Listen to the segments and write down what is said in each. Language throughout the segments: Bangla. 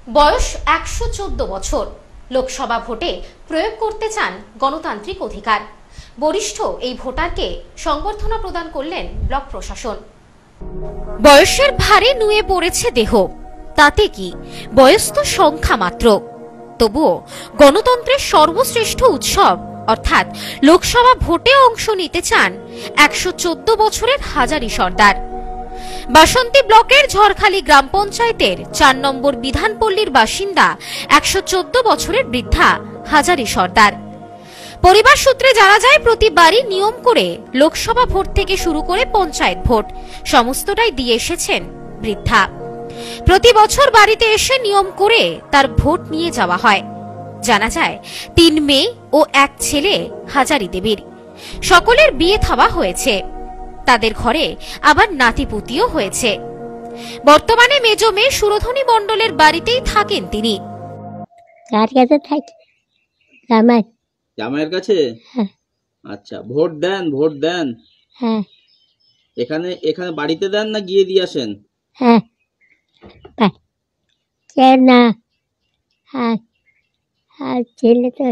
বয়স ১১৪ বছর। লোকসভা ভোটে প্রয়োগ করতে চান গণতান্ত্রিক অধিকার। বরিষ্ঠ এই ভোটারকে সংবর্ধনা প্রদান করলেন ব্লক প্রশাসন। বয়সের ভারে নুয়ে পড়েছে দেহ, তাতে কি, বয়স তো সংখ্যা মাত্র। তবুও গণতন্ত্রের সর্বশ্রেষ্ঠ উৎসব অর্থাৎ লোকসভা ভোটে অংশ নিতে চান ১১৪ বছরের হাজারি সর্দার। বাসন্তী ব্লকের ঝড়খালি গ্রাম পঞ্চায়েতের ৪ নম্বর বিধানপল্লীর বাসিন্দা ১১৪ বছরের বৃদ্ধা হাজারি সর্দার। পরিবার সূত্রে জানা যায়, প্রতিবারই নিয়ম করে লোকসভা ভোট থেকে শুরু করে পঞ্চায়েত ভোট সমস্তটাই দিয়ে এসেছেন বৃদ্ধা। প্রতি বছর বাড়িতে এসে নিয়ম করে তার ভোট নিয়ে যাওয়া হয়। জানা যায় ৩ মেয়ে ও ১ ছেলে হাজারি দেবীর। সকলের বিয়ে থাওয়া হয়েছে, তাদের ঘরে আবার নাতিপুতিও হয়েছে। বর্তমানে মেজ মেয়ে সুরধনী মণ্ডলের বাড়িতেই থাকেন তিনি। কার কাছে থাকি? জামাইয়ের কাছে। আচ্ছা, ভোট দেন? ভোট দেন? হ্যাঁ। এখানে এখানে বাড়িতে দেন না গিয়ে দিয়ে আসেন? হ্যাঁ, না, হ্যাঁ হ্যাঁ, ছেলে তো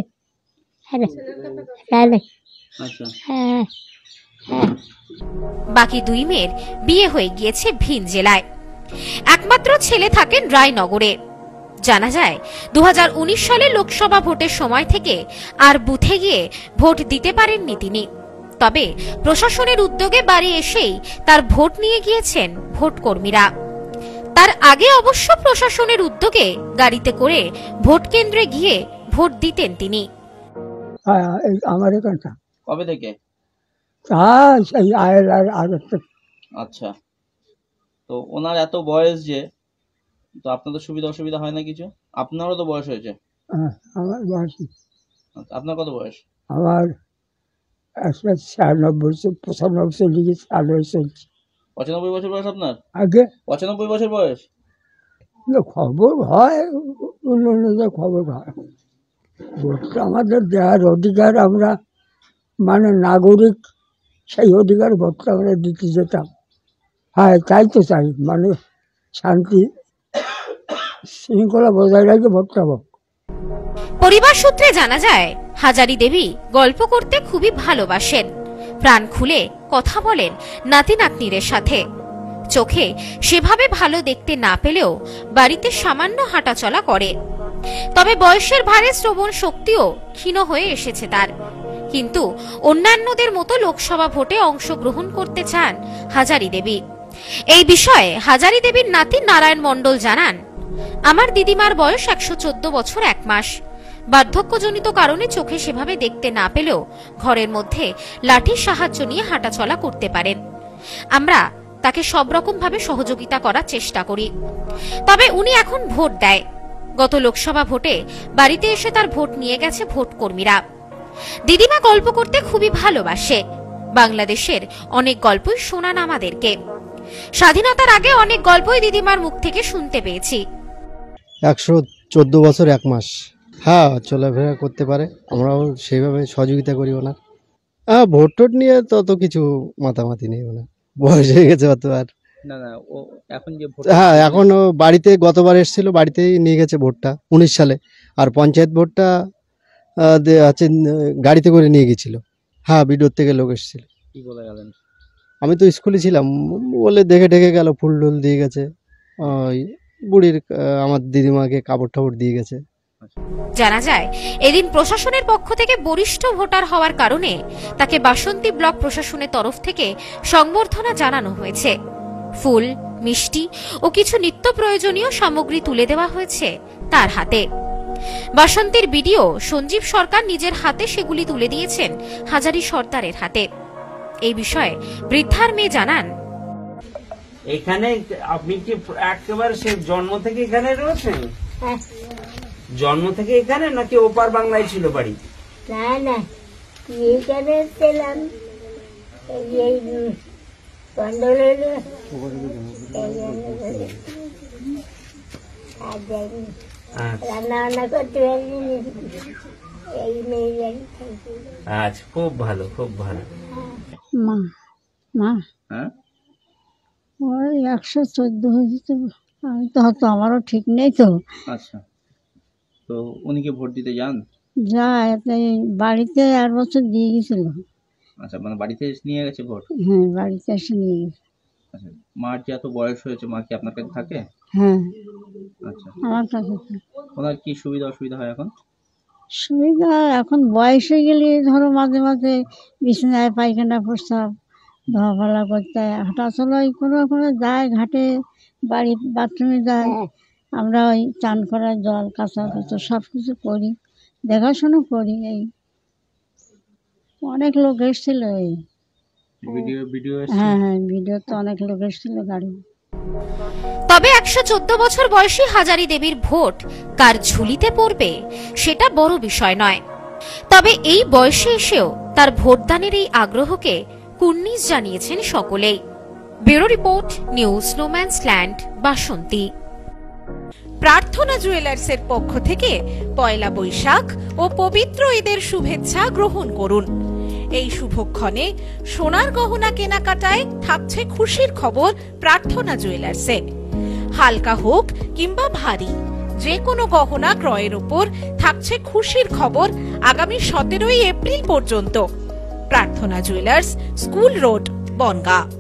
আচ্ছা। হ্যাঁ হ্যাঁ। বাকি ২ মেয়ের বিয়ে হয়ে গিয়েছে ভিন জেলায়। একমাত্র ছেলে থাকেন রায়নগরে। জানা যায় ২০১৯ সালে লোকসভা ভোটের সময় থেকে আর বুথে গিয়ে ভোট দিতে পারেননি তিনি। তবে প্রশাসনের উদ্যোগে বাড়ি এসেই তার ভোট নিয়ে গিয়েছেন ভোট কর্মীরা। তার আগে অবশ্য প্রশাসনের উদ্যোগে গাড়িতে করে ভোট কেন্দ্রে গিয়ে ভোট দিতেন তিনি। আমার এখানটা কবে থেকে? আচ্ছা, তো ওনার এত বয়স যে, তো আপনাদের সুবিধা অসুবিধা হয় না কিছু? আপনারও তো বয়স হয়েছে। আমার বয়স, আপনার কত বয়স? আমার 96 চলে গেছে, 95 বছর বয়স আপনার? আগে 95 বছর বয়স। খবর হয়, অন্য খবর হয়। ভোটটা আমাদের দেওয়ার অধিকার, আমরা মানে নাগরিক, সেই অধিকার ভোটটা আমরা দিতে যেতাম। হ্যাঁ, তাই তো চাই, মানে শান্তি শৃঙ্খলা বজায় রেখে ভোটটা হোক। পরিবার সূত্রে জানা যায়, হাজারি দেবী গল্প করতে খুবই ভালোবাসেন। প্রাণ খুলে কথা বলেন নাতি নাতনিদের সাথে। চোখে সেভাবে ভালো দেখতে না পেলেও বাড়িতে সামান্য হাঁটাচলা করে। তবে বয়সের ভারে শ্রবণ শক্তিও ক্ষীণ হয়ে এসেছে তার। কিন্তু অন্যান্যদের মতো লোকসভা ভোটে অংশগ্রহণ করতে চান হাজারি দেবী। এই বিষয়ে হাজারি দেবীর নাতি নারায়ণ মণ্ডল জানান, আমার দিদিমার বয়স ১১৪ বছর ১ মাস। বার্ধক্যজনিত কারণে চোখে সেভাবে দেখতে না পেলেও ঘরের মধ্যে লাঠির সাহায্য নিয়ে হাঁটাচলা করতে পারেন। আমরা তাকে সব রকম ভাবে সহযোগিতা করার চেষ্টা করি। তবে উনি এখন ভোট দেয়। গত লোকসভা ভোটে বাড়িতে এসে তার ভোট নিয়ে গেছে ভোট কর্মীরা। দিদিমা গল্প করতে খুবই ভালোবাসে। বাংলাদেশের অনেক গল্পই শোনান আমাদেরকে। স্বাধীনতার আগে অনেক গল্পই দিদিমার মুখ থেকে শুনতে পেয়েছি। ১১৪ বছর ১ মাস। হ্যাঁ, চলাফেরা করতে পারে, আমরাও সেইভাবে সহযোগিতা করি ওনার। ভোট টোট নিয়ে তত কিছু মাতামাতি নেই ওনার, বয়স হয়ে গেছে অত আর। ও এখন যে ভোট, হ্যাঁ, এখন ও বাড়িতে গতবার এসেছিল, বাড়িতেই নিয়ে গেছে ভোটটা ১৯ সালে। আর পঞ্চায়েত ভোটটা আছে গাড়িতে করে নিয়ে গেছিল। হ্যাঁ, বিডোর থেকে লোক এসেছিল। কি বলে গেলেন? আমি তো স্কুলে ছিলাম, বলে দেখে ঢেকে গেল, ফুল টুল দিয়ে গেছে। ওই বুড়ির আমার দিদিমাকে কাপড় টাপড় দিয়ে গেছে। জানা যায়, এদিন প্রশাসনের পক্ষ থেকে বরিষ্ঠ ভোটার হওয়ার কারণে তাকে বাসন্তী ব্লক প্রশাসনের তরফ থেকে সংবর্ধনা জানানো হয়েছে। ফুল, মিষ্টি ও কিছু নিত্য প্রয়োজনীয় সামগ্রী তুলে দেওয়া হয়েছে তার হাতে। বাসন্তীর বিডিও সঞ্জীব সরকার নিজের হাতে সেগুলি তুলে দিয়েছেন হাজারি সর্দারের হাতে। এই বিষয়ে বৃদ্ধার মেয়ে জানান, এখানে আপনি কি একেবারে সে জন্ম থেকে এখানে রয়েছেন? জন্ম থেকে এখানে নাকি ওপার বাংলায় ছিল বাড়ি? না না, এখানে ছিলাম, এই কন্ডলের রান্না বান্না করতে পারিনি, এই মেয়ে। আচ্ছা, খুব ভালো, খুব ভালো। মা মা হ্যাঁ, ওই ১১৪ হয়েছে তো আমি তো হয়তো আমারও ঠিক নেই তো। আচ্ছা, তো উনি কি ভোট দিতে যান? যায় বাড়িতে 8 বছর দিয়ে গেছিল। আচ্ছা, মানে বাড়িতে নিয়ে গেছে ভোট? হ্যাঁ, বাড়িতে এসে নিয়ে গেছে। আচ্ছা, মার যে এত বয়স হয়েছে, মা কি আপনার কাছে থাকে? হ্যাঁ, আচ্ছা, আমার কাছে তো। ওনার কি সুবিধা অসুবিধা হয় এখন? সুবিধা এখন বয়স হয়ে গেলে ধরো মাঝে মাঝে বিছানায় পায়খানা প্রস্রাব ধোয়াফেলা করতে হয়, হাঁটাচলায় কোনো কোনো যায়, ঘাটে বাড়ি বাথরুমে যায়। আমরা ওই চান করা, জল কাঁচা কুচো সব কিছু করি, দেখাশোনা করি। এই অনেক লোক এসেছিল। এই ভিডিও হ্যাঁ হ্যাঁ, ভিডিও তো অনেক লোক এসেছিল গাড়ি। তবে 114 বছর বয়সী হাজারি দেবীর ভোট কার ঝুলিতে পড়বে সেটা বড় বিষয় নয়। তবে এই বয়সে এসেও তার ভোটদানের এই আগ্রহকে কুর্নিশ জানিয়েছেন সকলেই। Bureau report, news no man's land, Basanti. Prarthana জুয়েলার্সের পক্ষ থেকে পয়লা বৈশাখ ও পবিত্র ঈদের শুভেচ্ছা গ্রহণ করুন। এই শুভক্ষণে সোনার গহনা কেনাকাটায় থাকছে খুশির খবর প্রার্থনা জুয়েলার্সে। হালকা হোক কিংবা ভারী, যে কোনো গহনা ক্রয়ের উপর থাকছে খুশির খবর আগামী 17 এপ্রিল পর্যন্ত। প্রার্থনা জুয়েলার্স, স্কুল রোড, বনগাঁ।